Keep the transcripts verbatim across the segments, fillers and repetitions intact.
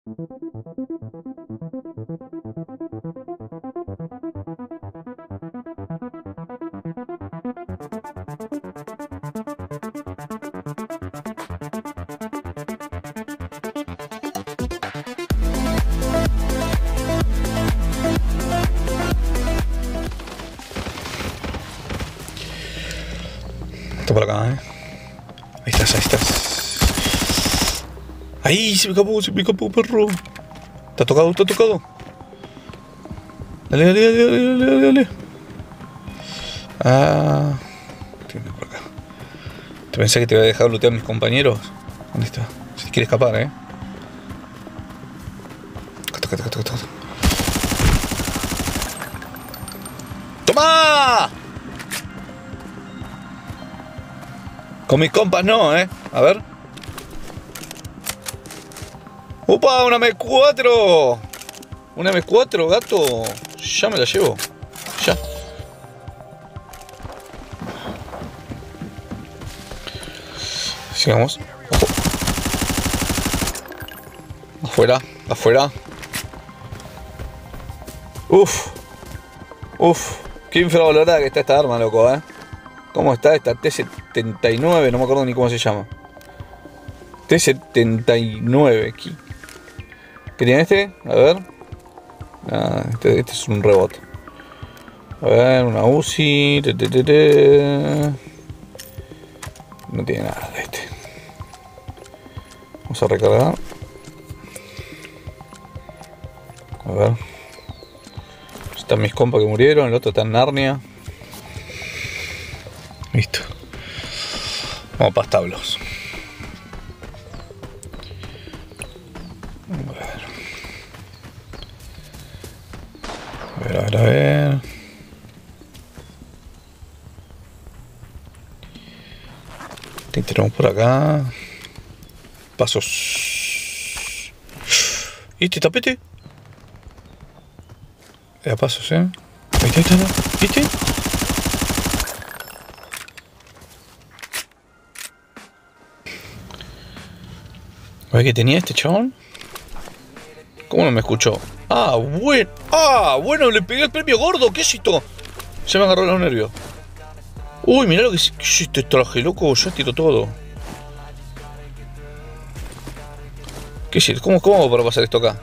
Está por acá, eh. Ahí estás, ahí estás. Ahí, se me escapó, se me escapó, perro. ¿Te ha tocado? ¿Te ha tocado? Dale, dale, dale, dale, dale, dale. Ah. Tiene por acá. Te pensé que te iba a dejar lootear a mis compañeros. ¿Dónde está? Si quiere escapar, eh. Toca, toca, toca, toca. ¡Toma! Con mis compas no, eh. A ver. ¡Upa! ¡Una eme cuatro! Una eme cuatro, gato. Ya me la llevo. Ya. Sigamos. Ojo. Afuera, afuera. Uf. Uf. Qué infravalorada que está esta arma, loco, eh. ¿Cómo está esta T setenta y nueve? No me acuerdo ni cómo se llama. T setenta y nueve. ¿Qué, ¿Qué tiene este? A ver. Ah, este, este es un rebote. A ver, una Uzi. Te, te, te, te. No tiene nada de este. Vamos a recargar. A ver. Están mis compas que murieron. El otro está en Narnia. Listo. Vamos para establos. A ver. A ver, a ver, a ver. ¿Qué tenemos por acá? Pasos. ¿Y este tapete? Da pasos, eh. Ahí está, ahí está. ¿Viste? A ver qué tenía este chabón. ¿Cómo no me escuchó? Ah, bueno. Ah, bueno, le pegué el premio gordo. ¿Qué es esto? Se me agarró los nervios. Uy, mirá lo que es este traje, loco. Ya tiro todo. ¿Qué es esto? ¿Cómo, cómo hago para pasar esto acá?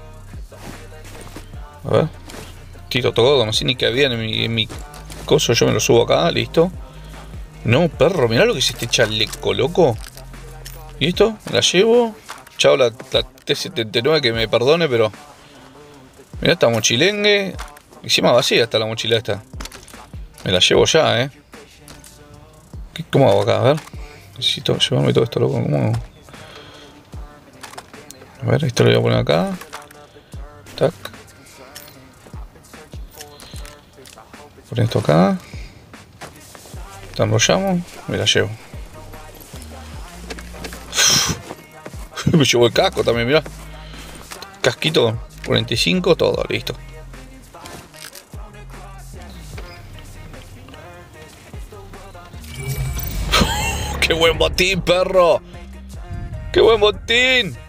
A ver. Tiro todo. No sé ni qué había en mi, en mi coso. Yo me lo subo acá. Listo. No, perro. Mirá lo que es este chaleco, loco. ¿Y esto? Me la llevo. Chao la, la T setenta y nueve, que me perdone, pero... Mirá esta mochilengue. Encima vacía está la mochila esta. Me la llevo ya, eh. ¿Cómo hago acá? A ver. Necesito llevarme todo esto, loco. ¿Cómo hago? A ver, esto lo voy a poner acá. Tac. Poner esto acá. Te enrollamos. Me la llevo. Me llevo el casco también, mirá. Casquito cuarenta y cinco, todo, listo. ¡Qué buen botín, perro! ¡Qué buen botín!